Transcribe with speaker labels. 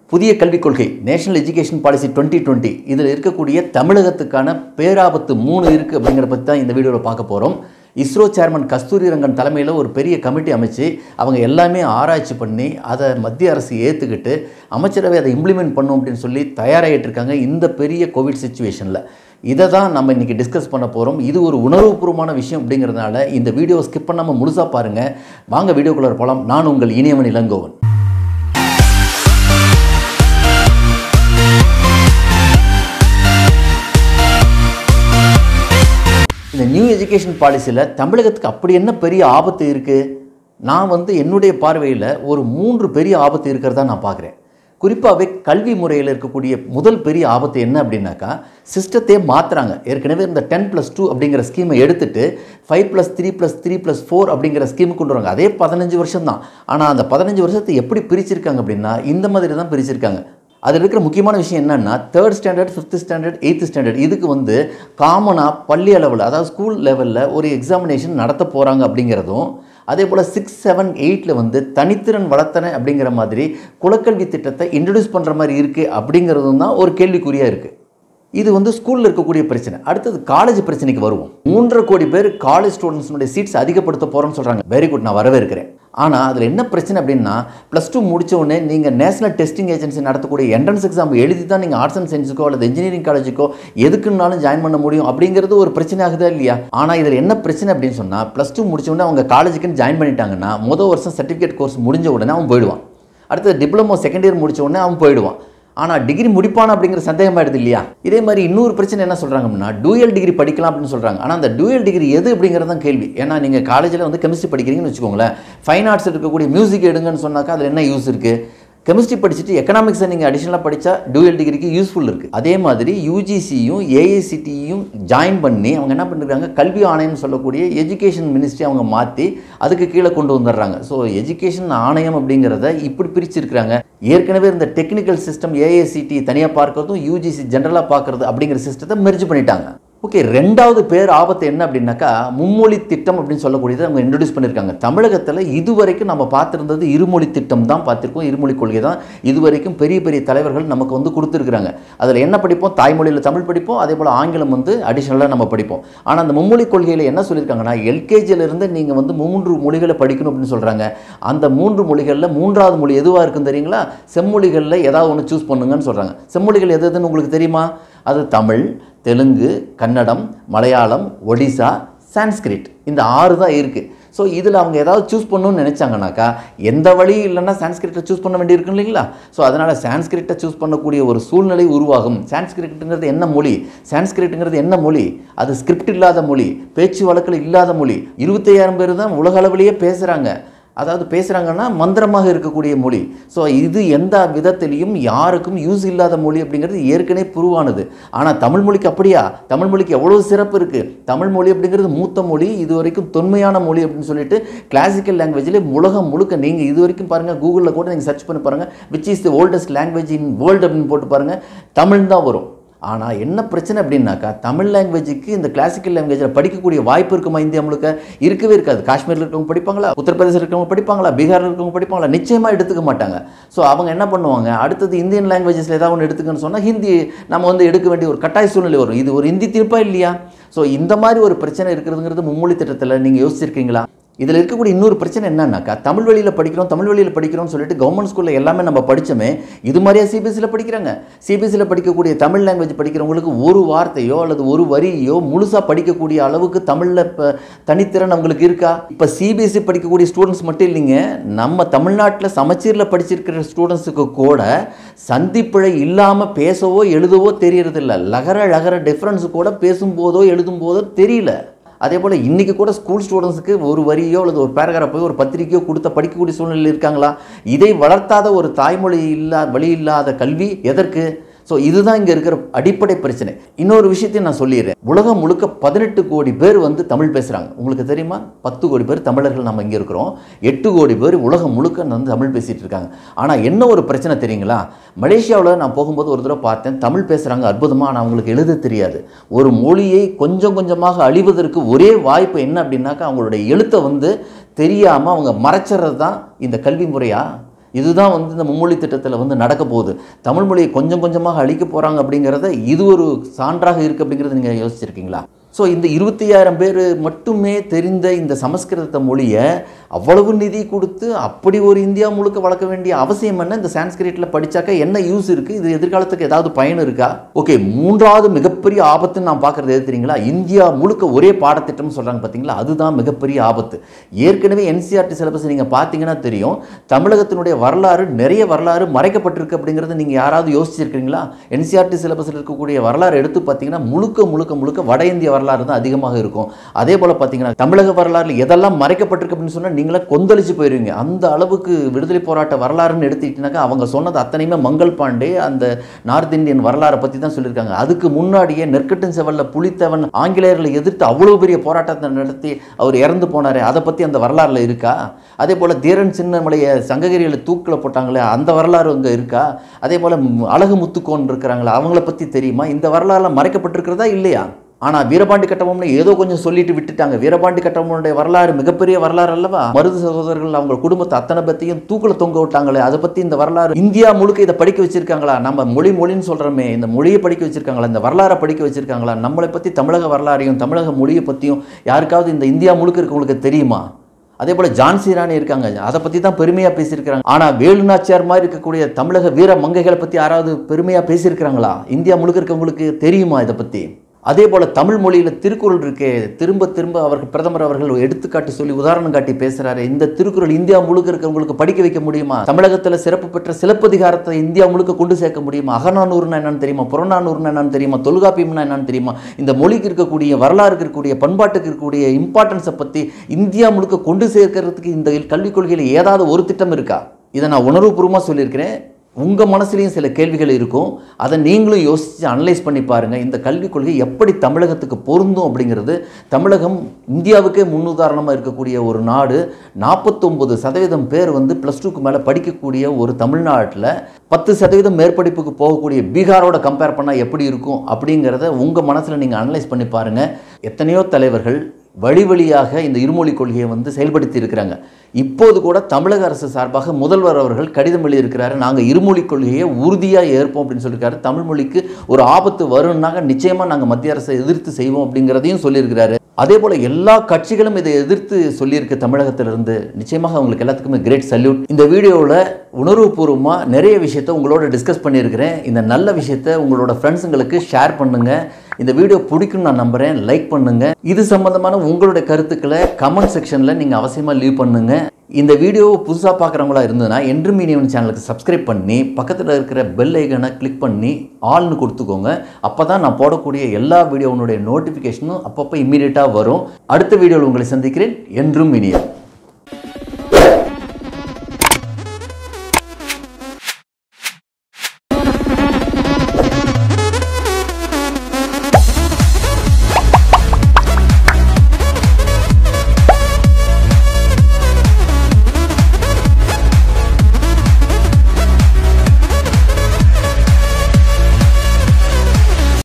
Speaker 1: புதிய கல்விக் கொள்கை நேஷனல் எஜுகேஷன் பாலிசி 2020 இதில் இருக்கக்கூடிய தமிழகத்துக்கான பேராபத்து 3 இருக்குது அப்படிங்கிற பற்றி தான் இந்த வீடியோவில் பார்க்க போகிறோம். இஸ்ரோ சேர்மன் கஸ்தூரி ரங்கன் தலைமையில் ஒரு பெரிய கமிட்டி அமைச்சு அவங்க எல்லாமே ஆராய்ச்சி பண்ணி அதை மத்திய அரசு ஏற்றுக்கிட்டு அமைச்சரவை அதை இம்ப்ளிமெண்ட் பண்ணும் அப்படின்னு சொல்லி தயாராகிட்டு இருக்காங்க. இந்த பெரிய கோவிட் சிச்சுவேஷனில் இதை தான் நம்ம இன்றைக்கி டிஸ்கஸ் பண்ண போகிறோம். இது ஒரு உணர்வுபூர்வமான விஷயம் அப்படிங்கிறதுனால இந்த வீடியோ ஸ்கிப் பண்ணாமல் முழுசாக பாருங்கள். வாங்க வீடியோக்குள்ளே போகலாம். நான் உங்கள் இனியவன் இளங்கோவன். இந்த நியூ எஜுகேஷன் பாலிசியில் தமிழகத்துக்கு அப்படி என்ன பெரிய ஆபத்து இருக்குது? நான் என்னுடைய பார்வையில் ஒரு 3 பெரிய ஆபத்து இருக்கிறதா நான் பார்க்குறேன். குறிப்பாகவே கல்வி முறையில் இருக்கக்கூடிய முதல் பெரிய ஆபத்து என்ன அப்படின்னாக்கா, சிஸ்டத்தையே மாற்றுறாங்க. ஏற்கனவே இந்த 10+2 அப்படிங்கிற ஸ்கீமை எடுத்துகிட்டு 5+3+3+4 அப்படிங்கிற ஸ்கீமுக்கு கொண்டு வராங்க. அதே 15 வருஷம் தான். ஆனால் அந்த 15 வருஷத்தை எப்படி பிரிச்சிருக்காங்க அப்படின்னா இந்த மாதிரி தான் பிரிச்சிருக்காங்க. அதில் இருக்கிற முக்கியமான விஷயம் என்னென்னா 3rd standard 5th standard 8th standard இதுக்கு காமனாக பள்ளி அளவில் அதாவது ஸ்கூல் லெவலில் ஒரு எக்ஸாமினேஷன் நடத்த போகிறாங்க அப்படிங்கிறதும், அதே போல் 6, 7, 8 தனித்திறன் வளர்த்தன அப்படிங்கிற மாதிரி குலக்கல்வி திட்டத்தை இன்ட்ரடியூஸ் பண்ணுற மாதிரி இருக்குது அப்படிங்கிறதும் தான் ஒரு கேள்விக்குறியாக இருக்குது. இது ஸ்கூலில் இருக்கக்கூடிய பிரச்சனை. அடுத்தது காலேஜ் பிரச்சனைக்கு வருவோம். 3.5 கோடி பேர் காலேஜ் ஸ்டூடெண்ட்ஸுடைய சீட்ஸ் அதிகப்படுத்த போகிறோம்னு சொல்கிறாங்க. வெரி குட், நான் வரவே இருக்கிறேன். ஆனால் அதில் என்ன பிரச்சனை அப்படின்னா, +2 முடித்த உடனே நீங்கள் நேஷனல் டெஸ்டிங் ஏஜென்சி நடத்தக்கூடிய என்ட்ரன்ஸ் எக்ஸாம் எழுதி தான் நீங்கள் ஆர்ட்ஸ் அண்ட் சயின்ஸுக்கோ அல்லது இன்ஜினியரிங் காலேஜுக்கோ எதுக்குன்னாலும் ஜாயின் பண்ண முடியும் அப்படிங்கிறது ஒரு பிரச்சனை ஆகுதா இல்லையா? ஆனால் இதில் என்ன பிரச்சனை அப்படின்னு சொன்னால், +2 முடித்த உடனே அவங்க காலேஜுக்குன்னு ஜாயின் பண்ணிட்டாங்கன்னா முதல் வருஷம் சர்டிஃபிகேட் கோர்ஸ் முடிஞ்ச உடனே அவன் போயிடுவான். அடுத்தது டிப்ளமோ செகண்ட் இயர் முடித்த உடனே அவன் போயிடுவான். ஆனால் டிகிரி முடிப்பானா அப்படிங்கிற சந்தேகமாயிடுது இல்லையா? இதே மாதிரி இன்னொரு பிரச்சனை என்ன சொல்கிறாங்க அப்படின்னா, டூயல் டிகிரி படிக்கலாம் அப்படின்னு சொல்கிறாங்க. ஆனால் அந்த டூயல் டிகிரி எது அப்படிங்கிறது தான் கேள்வி. ஏன்னா நீங்கள் காலேஜில் கெமிஸ்ட்ரி படிக்கிறீங்கன்னு வச்சுக்கோங்களேன், ஃபைன் ஆர்ட்ஸ் இருக்கக்கூடிய மியூசிக் எடுங்கன்னு சொன்னாக்கா அதில் என்ன யூஸ் இருக்குது? கெமிஸ்ட்ரி படிச்சுட்டு எக்கனாமிக்ஸை நீங்கள் அடிஷனலாக படித்தா டூயல் டிகிரிக்கு யூஸ்ஃபுல் இருக்குது. அதே மாதிரி யூஜிசியும் ஏஐசிடியும் ஜாயின் பண்ணி அவங்க என்ன பண்ணிருக்காங்க, கல்வி ஆணையம் சொல்லக்கூடிய எஜுகேஷன் மினிஸ்ட்ரி அவங்க மாற்றி அதுக்கு கீழே கொண்டு வந்துடுறாங்க. ஸோ எஜுகேஷன் ஆணையம் அப்படிங்கிறத இப்படி பிரிச்சிருக்கிறாங்க. ஏற்கனவே இந்த டெக்னிக்கல் சிஸ்டம் ஏஐசிடி தனியாக பார்க்கறதும் யூஜிசி ஜென்ரலாக பார்க்குறது அப்படிங்கிற சிஸ்டத்தை மெர்ஜ் பண்ணிட்டாங்க. ஓகே, ரெண்டாவது பேர் ஆபத்து என்ன அப்படின்னாக்கா, மும்மொழி திட்டம் அப்படின்னு சொல்லக்கூடியது அவங்க இன்ட்ரடியூஸ் பண்ணியிருக்காங்க. தமிழகத்தில் இதுவரைக்கும் நம்ம பார்த்துருந்தது இருமொழி திட்டம் தான் பார்த்துருக்கோம். இருமொழி கொள்கை தான் இதுவரைக்கும் பெரிய பெரிய தலைவர்கள் நமக்கு கொடுத்துருக்குறாங்க. அதில் என்ன படிப்போம்? தாய்மொழியில் தமிழ் படிப்போம், அதே போல் ஆங்கிலம் அடிஷனலாக நம்ம படிப்போம். ஆனால் அந்த மும்மொழி கொள்கையில் என்ன சொல்லியிருக்காங்கன்னா, எல்கேஜியிலிருந்து நீங்கள் 3 மொழிகளை படிக்கணும் அப்படின்னு சொல்கிறாங்க. அந்த 3 மொழிகளில் 3வது மொழி எதுவாக இருக்குன்னு தெரியுங்களா? செம்மொழிகளில் ஏதாவது ஒன்று சூஸ் பண்ணுங்கன்னு சொல்கிறாங்க. செம்மொழிகள் எதுன்னு உங்களுக்கு தெரியுமா? அது தமிழ், தெலுங்கு, கன்னடம், மலையாளம், ஒடிசா, சான்ஸ்கிரிட். இந்த 6 தான் இருக்குது. ஸோ இதில் அவங்க ஏதாவது சூஸ் பண்ணணும்னு நினச்சாங்கனாக்கா எந்த வழி இல்லைன்னா சான்ஸ்கிரிட்டை சூஸ் பண்ண வேண்டியிருக்கு இல்லைங்களா? ஸோ அதனால் சான்ஸ்கிரிட்டை சூஸ் பண்ணக்கூடிய ஒரு சூழ்நிலை உருவாகும். சான்ஸ்கிரிட்டுங்கிறது என்ன மொழி? சான்ஸ்கிரிட்டுங்கிறது என்ன மொழி? அது ஸ்கிரிப்ட் இல்லாத மொழி, பேச்சு வழக்கில் இல்லாத மொழி. 25,000 பேர் தான் உலக அளவிலேயே பேசுகிறாங்க. அதாவது பேசுகிறாங்கன்னா மந்திரமாக இருக்கக்கூடிய மொழி. ஸோ இது எந்த விதத்திலையும் யாருக்கும் யூஸ் இல்லாத மொழி அப்படிங்கிறது ஏற்கனவே புருவானது. ஆனால் தமிழ் மொழிக்கு அப்படியா? தமிழ் மொழிக்கு எவ்வளோ சிறப்பு இருக்குது. தமிழ் மொழி அப்படிங்கிறது மூத்த மொழி, இது வரைக்கும் தொன்மையான மொழி அப்படின்னு சொல்லிட்டு கிளாசிக்கல் லாங்குவேஜில் உலகம் முழுக்க நீங்கள் இது வரைக்கும் பாருங்கள், கூகுளில் கூட நீங்கள் சர்ச் பண்ணி பாருங்கள், which is the oldest language in world அப்படின்னு போட்டு பாருங்கள், தமிழ் தான் வரும். ஆனால் என்ன பிரச்சனை அப்படின்னாக்கா, தமிழ் லாங்குவேஜுக்கு இந்த கிளாசிக்கல் லாங்குவேஜில் படிக்கக்கூடிய வாய்ப்பு இருக்குமா? இந்தியா முழுக்க இருக்கவே இருக்காது. காஷ்மீரில் இருக்கவங்க படிப்பாங்களா? உத்தரப்பிரதேசில் இருக்கவங்க படிப்பாங்களா? பீகாரில் இருக்கவங்க படிப்பாங்களா? நிச்சயமாக எடுத்துக்க மாட்டாங்க. ஸோ அவங்க என்ன பண்ணுவாங்க, அடுத்தது இந்தியன் லாங்குவேஜஸில் ஏதாவது ஒன்று எடுத்துக்கன்னு சொன்னால் ஹிந்தி நம்ம எடுக்க வேண்டிய ஒரு கட்டாய சூழ்நிலை வரும். இது ஒரு இந்தி தீர்ப்பா இல்லையா? ஸோ இந்த மாதிரி ஒரு பிரச்சனை இருக்கிறதுங்கிறது மும்மொழி திட்டத்தில் நீங்கள் யோசிச்சிருக்கீங்களா? இதில் இருக்கக்கூடிய இன்னொரு பிரச்சனை என்னன்னாக்கா, தமிழ் வழியில் படிக்கிறோம்னு சொல்லிட்டு கவர்மெண்ட் ஸ்கூலில் எல்லாமே நம்ம படித்தோமே, இது மாதிரியா சிபிஎஸ்சியில் படிக்கிறாங்க? சிபிஎஸ்சியில் படிக்கக்கூடிய தமிழ் லாங்குவேஜ் படிக்கிறவங்களுக்கு ஒரு வார்த்தையோ அல்லது ஒரு வரியோ முழுசாக படிக்கக்கூடிய அளவுக்கு தமிழில் இப்போ தனித்திறன் அவங்களுக்கு இருக்கா? இப்போ சிபிஎஸ்சி படிக்கக்கூடிய ஸ்டூடெண்ட்ஸ் மட்டும் இல்லைங்க, நம்ம தமிழ்நாட்டில் சமச்சீரில் படிச்சிருக்கிற ஸ்டூடெண்ட்ஸுக்கு கூட சந்திப்பிழை இல்லாமல் பேசவோ எழுதவோ தெரியறதில்ல. லகர டிஃப்ரென்ஸு கூட பேசும்போதோ எழுதும்போதோ தெரியல. அதே போல் இன்றைக்கி கூட ஸ்கூல் ஸ்டூடெண்ட்ஸுக்கு ஒரு வரியோ அல்லது ஒரு பேராகிராஃபோ ஒரு பத்திரிக்கையோ கொடுத்த படிக்கக்கூடிய சூழ்நிலையில் இருக்காங்களா? இதை வளர்த்தாத ஒரு தாய்மொழி வழி இல்லாத கல்வி எதற்கு? ஸோ இதுதான் இங்கே இருக்கிற அடிப்படை பிரச்சனை. இன்னொரு விஷயத்தையும் நான் சொல்லிடுறேன். உலகம் முழுக்க 18 கோடி பேர் தமிழ் பேசுகிறாங்க. உங்களுக்கு தெரியுமா? 10 கோடி பேர் தமிழர்கள் நம்ம இங்கே இருக்கிறோம். 8 கோடி பேர் உலகம் முழுக்க தமிழ் பேசிகிட்டு இருக்காங்க. ஆனால் என்ன ஒரு பிரச்சனை தெரியுங்களா? மலேசியாவில் நான் போகும்போது ஒரு தடவை பார்த்தேன், தமிழ் பேசுகிறாங்க அற்புதமாக, ஆனால் அவங்களுக்கு எழுத தெரியாது. ஒரு மொழியை கொஞ்சம் கொஞ்சமாக அழிவதற்கு ஒரே வாய்ப்பு என்ன அப்படின்னாக்கா, அவங்களுடைய எழுத்தை தெரியாமல் அவங்க மறைச்சிறது தான் இந்த கல்வி முறையா? இதுதான் வந்து இந்த மும்மொழி திட்டத்தில் வந்து நடக்க போகுது. தமிழ் மொழியை கொஞ்சம் கொஞ்சமாக அழிக்க போகிறாங்க அப்படிங்கிறத இது ஒரு சான்றாக இருக்குது அப்படிங்கிறத நீங்கள் யோசிச்சிருக்கீங்களா? ஸோ இந்த 25,000 பேர் மட்டுமே தெரிந்த இந்த சமஸ்கிருத மொழியை அவ்வளவு நிதி கொடுத்து அப்படி ஒரு இந்தியா முழுக்க வளர்க்க வேண்டிய அவசியம் என்ன? இந்த சான்ஸ்கிரிட்டில் படித்தாக்கா என்ன யூஸ் இருக்குது? இது எதிர்காலத்துக்கு ஏதாவது பயன் இருக்கா? ஓகே, மூன்றாவது மிகப்பெரிய ஆபத்துன்னு நான் பார்க்குறது எது தெரியுங்களா? இந்தியா முழுக்க ஒரே பாடத்திட்டம்னு சொல்கிறாங்க பார்த்தீங்களா, அதுதான் மிகப்பெரிய ஆபத்து. ஏற்கனவே என்சிஆர்டி சிலபஸ் நீங்கள் பார்த்தீங்கன்னா தெரியும், தமிழகத்தினுடைய வரலாறு நிறைய வரலாறு மறைக்கப்பட்டிருக்கு அப்படிங்கிறது நீங்கள் யாராவது யோசிச்சிருக்கீங்களா? என்சிஆர்டி சிலபஸில் இருக்கக்கூடிய வரலாறு எடுத்து பார்த்தீங்கன்னா முழுக்க முழுக்க முழுக்க வட இந்திய வரலாறு தான் அதிகமாக இருக்கும். அதே போல பார்த்தீங்கன்னா தமிழக வரலாறுல எதெல்லாம் மறைக்கப்பட்டிருக்கு அப்படின்னு சொன்னால் நீங்களே கொந்தளிச்சு போயிருவீங்க. அந்த அளவுக்கு விடுதலை போராட்ட வரலாறுன்னு எடுத்துக்கிட்டீங்கன்னாக்கா அவங்க சொன்னது அத்தனையுமே மங்கள் பாண்டே அந்த நார்த் இந்தியன் வரலாறை பற்றி தான் சொல்லியிருக்காங்க. அதுக்கு முன்னாடியே நெற்கட்டும் செவல்ல புலித்தேவன் ஆங்கிலேயர்களை எதிர்த்து அவ்வளோ பெரிய போராட்டத்தை நடத்தி அவர் இறந்து போனாரே, அதை பற்றி அந்த வரலாறுல இருக்கா? அதே போல் தீரன் சின்னமலையை சங்ககிரியில் தூக்கில் போட்டாங்களே, அந்த வரலாறு அங்கே இருக்கா? அதே போல் அழகு முத்துக்கோன் இருக்கிறாங்களா, அவங்கள பற்றி தெரியுமா? இந்த வரலாறுலாம் மறைக்கப்பட்டிருக்கிறதா இல்லையா? ஆனால் வீரபாண்டி கட்டபொம்மனை ஏதோ கொஞ்சம் சொல்லிட்டு விட்டுட்டாங்க. வீரபாண்டி கட்டபொம்மனுடைய வரலாறு மிகப்பெரிய வரலாறு அல்லவா? மருது சகோதரர்கள் அவங்க குடும்பத்தை அத்தனை பற்றியும் தூக்கில் தொங்க விட்டாங்களே, அதை பற்றி இந்த வரலாறு இந்தியா முழுக்க இதை படிக்க வச்சிருக்காங்களா? நம்ம மொழின்னு சொல்கிறோமே, இந்த மொழியை படிக்க வச்சிருக்காங்களா? இந்த வரலாறை படிக்க வச்சிருக்காங்களா? நம்மளை பற்றி தமிழக வரலாறையும் தமிழக மொழியை பற்றியும் யாருக்காவது இந்த இந்தியா முழுக்க இருக்கவங்களுக்கு தெரியுமா? அதே போல் ஜான்சி ராணி இருக்காங்க, அதை பற்றி தான் பெருமையாக பேசியிருக்கிறாங்க. ஆனால் வேலுநாச்சியார் மாதிரி இருக்கக்கூடிய தமிழக வீர மங்கைகளை பற்றி யாராவது பெருமையாக பேசியிருக்கிறாங்களா? இந்தியா முழுக்க இருக்கவங்களுக்கு தெரியுமா இதை பற்றி? அதே போல் தமிழ் மொழியில் திருக்குறள் இருக்கே, திரும்ப திரும்ப அவர்கள் பிரதமர் அவர்கள் எடுத்துக்காட்டி சொல்லி உதாரணம் காட்டி பேசுகிறாரு. இந்த திருக்குறள் இந்தியா முழுக்க இருக்கிறவங்களுக்கு படிக்க வைக்க முடியுமா? தமிழகத்தில் சிறப்பு பெற்ற சிலப்பதிகாரத்தை இந்தியா முழுக்க கொண்டு சேர்க்க முடியுமா? அகநானூறுனா என்னன்னு தெரியுமா? புறநானூறுனா என்னன்னு தெரியுமா? தொல்காப்பியம்னா என்னன்னு தெரியுமா? இந்த மொழிக்கு இருக்கக்கூடிய வரலாறுக்கு இருக்கக்கூடிய பண்பாட்டுக்கு இருக்கக்கூடிய இம்பார்ட்டன்ஸை பற்றி இந்தியா முழுக்க கொண்டு சேர்க்கறதுக்கு இந்த கல்விக் கொள்கையில் ஏதாவது ஒரு திட்டம் இருக்கா? இதை நான் உணர்வுபூர்வமாக சொல்லியிருக்கிறேன். உங்கள் மனசுலையும் சில கேள்விகள் இருக்கும், அதை நீங்களும் யோசித்து அனலைஸ் பண்ணி பாருங்கள். இந்த கல்விக் கொள்கை எப்படி தமிழகத்துக்கு பொருந்தும் அப்படிங்கிறது. தமிழகம் இந்தியாவுக்கே முன்னுதாரணமாக இருக்கக்கூடிய ஒரு நாடு. 49% பேர் வந்து +2க்கு மேலே படிக்கக்கூடிய ஒரு தமிழ்நாட்டில் 10% மேற்படிப்புக்கு போகக்கூடிய பீகாரோட கம்பேர் பண்ணால் எப்படி இருக்கும் அப்படிங்கிறத உங்கள் மனசில் நீங்கள் அனலைஸ் பண்ணி பாருங்கள். எத்தனையோ தலைவர்கள் வழி வழியாக இந்த இருமொழி கொள்கையை வந்து செயல்படுத்தி இருக்கிறாங்க. இப்போது கூட தமிழக அரசு சார்பாக முதல்வர் அவர்கள் கடிதம் எழுதியிருக்கிறாரு, நாங்கள் இருமொழி கொள்கையை உறுதியாக ஏற்போம் அப்படின்னு சொல்லியிருக்காரு. தமிழ் மொழிக்கு ஒரு ஆபத்து வரும்னாங்க நிச்சயமாக நாங்கள் மத்திய அரசை எதிர்த்து செய்வோம் அப்படிங்கிறதையும் சொல்லியிருக்கிறாரு. அதே போல் எல்லா கட்சிகளும் இதை எதிர்த்து சொல்லியிருக்கு தமிழகத்திலிருந்து. நிச்சயமாக அவங்களுக்கு எல்லாத்துக்குமே கிரேட் சல்யூட். இந்த வீடியோவில் உணர்வுபூர்வமாக நிறைய விஷயத்தை உங்களோட டிஸ்கஸ் பண்ணியிருக்கிறேன். இந்த நல்ல விஷயத்தை உங்களோட ஃப்ரெண்ட்ஸுங்களுக்கு ஷேர் பண்ணுங்கள். இந்த வீடியோ பிடிக்கும்னு நான் நம்புகிறேன். லைக் பண்ணுங்கள். இது சம்பந்தமான உங்களுடைய கருத்துக்களை கமெண்ட் செக்ஷனில் நீங்கள் அவசியமாக லீவ் பண்ணுங்கள். இந்த வீடியோவை புதுசாக பார்க்குறவங்களா இருந்ததுன்னா என்றும் இனியவன் சேனலுக்கு சப்ஸ்கிரைப் பண்ணி பக்கத்தில் இருக்கிற பெல் ஐக்கனை கிளிக் பண்ணி ஆல்னு கொடுத்துக்கோங்க. அப்போ தான் நான் போடக்கூடிய எல்லா வீடியோனுடைய நோட்டிஃபிகேஷனும் அப்பப்போ இம்மீடியட்டாக வரும். அடுத்த வீடியோவில் உங்களை சந்திக்கிறேன். என்றும் இனியவன்.